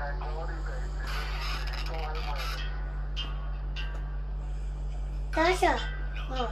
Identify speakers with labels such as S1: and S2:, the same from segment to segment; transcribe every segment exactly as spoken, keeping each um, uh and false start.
S1: Tasha. Oh.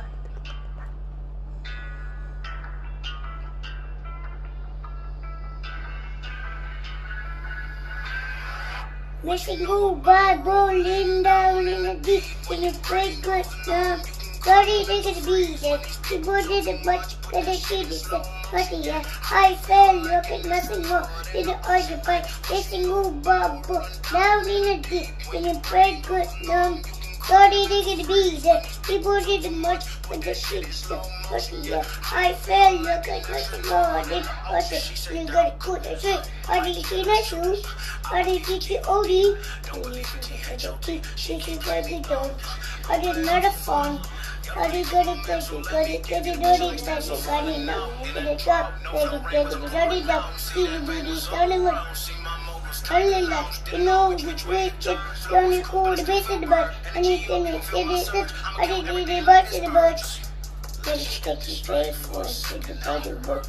S1: Missing go bad rolling down in the deep in a break good now. Sorry, they could be there. He wanted it much better. She did that. But yeah, I fell. Look at nothing more. Didn't occupy. Missing go bad down in the deep in a break good now. Sorry, they could be there. He wanted it much better. She did that. But yeah, I fell. Look at nothing more. Didn't occupy. You got to put a shit. I didn't see my shoes. I didn't teach you O D. This is where we don't. I did not a phone. I did get it, get it, get it, get it, get it, get it, got it now. Get it up, get it, get it, get it up. See the beauty, starting with. Turning up, you know, which way it, turning cool, the base of the butt. Anything else, get it, it. I did eat the butt in the butt. Get it, sticky face, for it, get the body book.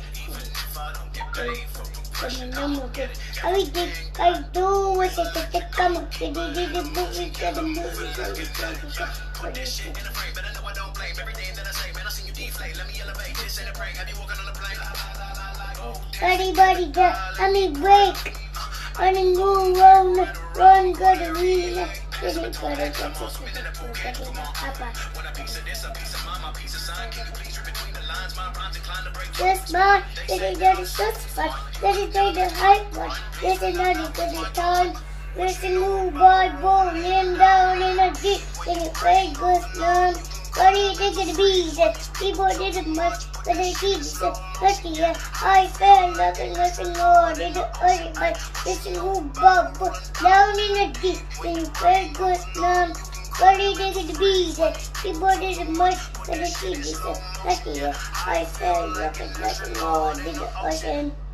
S1: I will take, I do what I take the come up, they did the movie, get the movie, get the Everybody get, I mean break, I mean go run, run, go to read, get it, go to get it, Just my, get it, get it, just fun, get it, get the hype one, get it, get it, get it, time, get it, move, bad, rolling down in a deep, get it, very good, man. Sorry, they could be there. People didn't much, but they did it. Lucky, yeah. I fell, nothing, nothing more. They didn't hurt my listen who bubble down in the deep. They very good, man. Sorry, they could be there. People didn't much, but they did it. Lucky, yeah. I fell, nothing, nothing more. They didn't hurt